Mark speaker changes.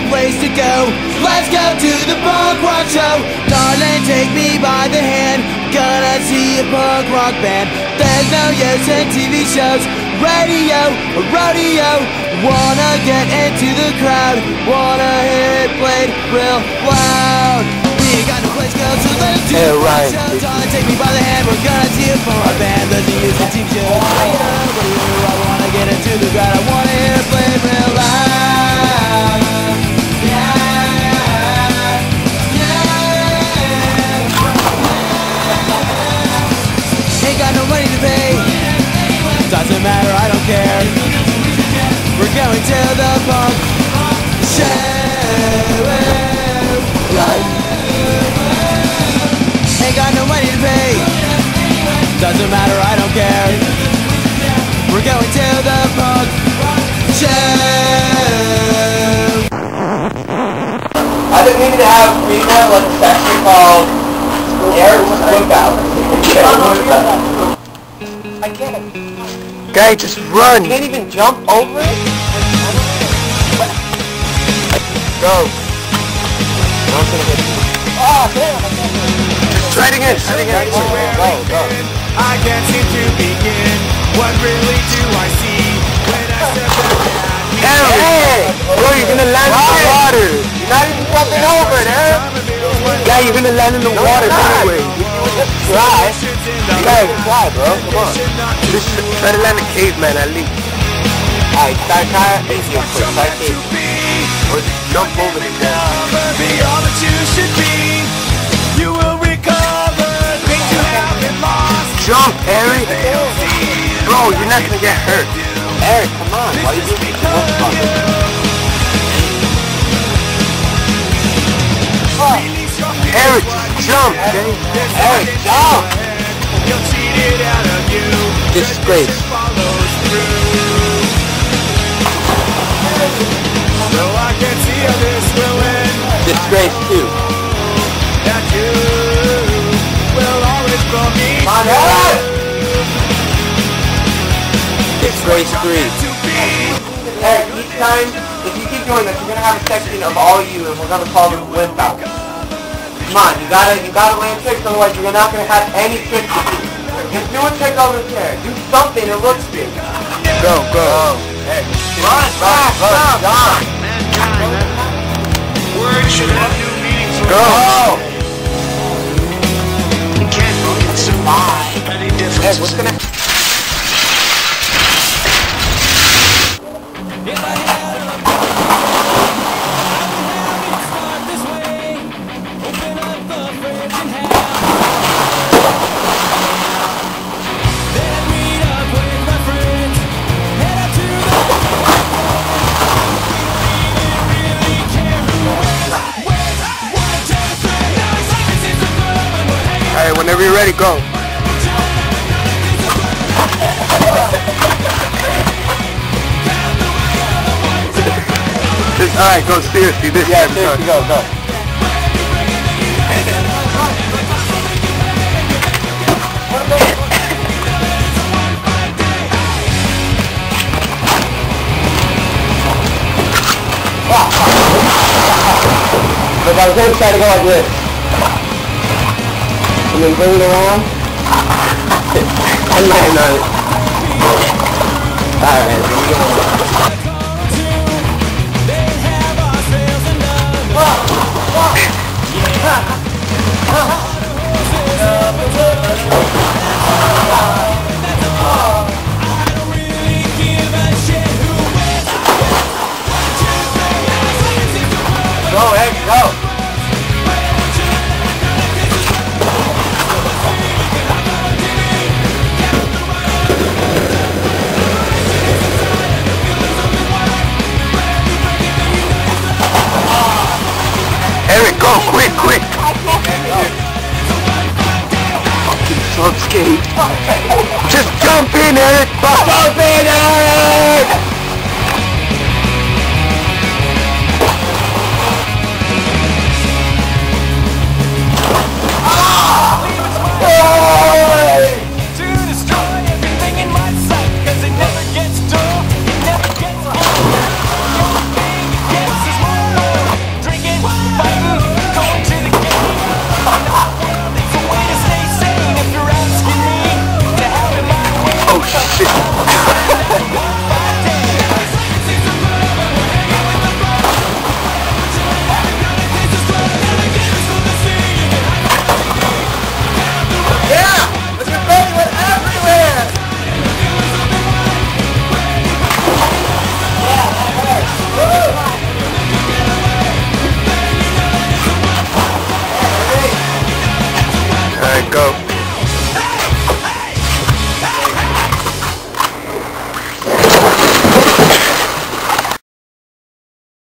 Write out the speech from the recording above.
Speaker 1: place to go. Let's go to the punk rock show. Darling, take me by the hand. Gonna see a punk rock band. There's no use in TV shows, radio or rodeo. Wanna get into the crowd, wanna hear it played real loud. We ain't got no place to go, so let's do the punk show. Darling, take me by the hand. We're gonna see a punk rock band. There's no use in TV shows, I wanna get into the crowd, I wanna hear it played real loud. Ain't got no money to pay, doesn't matter, I don't care. We're going to the punk show. Ain't got no money to pay, doesn't matter, I don't care. We're going to the punk show.
Speaker 2: I think we need to have like a section called Eric's Cookout. I can't.
Speaker 3: Guy, just run.
Speaker 2: You can't even jump over it?
Speaker 3: Go. I'm gonna hit you.
Speaker 2: Oh, damn. I can't.
Speaker 3: Just try it again. Try it again.
Speaker 2: Go.
Speaker 1: I can't seem to begin. What really do I see when I step back?
Speaker 3: Hey! Bro, you're gonna land in the water.
Speaker 2: You're not even jumping over it, Eric.
Speaker 3: Yeah, you're gonna land in the water anyway.
Speaker 2: Try. You gotta try, bro. Come on.
Speaker 3: Just try to land a caveman at least.
Speaker 2: Alright, try it easier first. Try caveman.
Speaker 3: Or just jump over the ground.
Speaker 1: Be all that you should be. You will recover things you have been lost.
Speaker 3: Jump, Eric. Bro, you're not gonna get hurt.
Speaker 2: Eric, come on. Why are you doing this?
Speaker 3: Eric, just jump, okay?
Speaker 2: Eric, jump!
Speaker 3: Disgrace. Disgrace too.
Speaker 2: Come on, Eric!
Speaker 3: Disgrace 3.
Speaker 2: Eric, each time, if you keep doing this, you're gonna have a section of all you, and we're gonna call them limp out. Come on, you gotta land tricks, otherwise you're not gonna have any tricks to do. Just do a trick over there. Do something that looks big.
Speaker 3: Go.
Speaker 2: Hey, run.
Speaker 4: Words should have new meanings.
Speaker 3: Go.
Speaker 4: You can't survive any differences.
Speaker 3: Hey, what's gonna Alright, whenever you're ready, go. Alright, go seriously. This
Speaker 2: Yeah,
Speaker 3: time,
Speaker 2: seriously, go. But I was going to try to go like this. And then bring it around. I'm lying on it. Alright, here we go. Go, Egg, go!
Speaker 3: Eric, go, quick! Fucking sub skate. Just jump in, Eric!
Speaker 2: Jump in, Eric!